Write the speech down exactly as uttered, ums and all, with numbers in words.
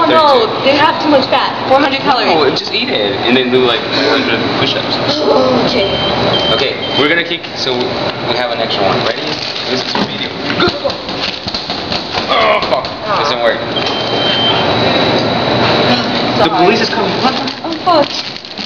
No, they have too much fat. four hundred calories. Oh, just eat it and then do like four hundred push-ups. Okay. Okay, we're gonna kick, so we have an extra one. Ready? This is your video. Oh, fuck. Doesn't work. The police is coming. Oh, fuck.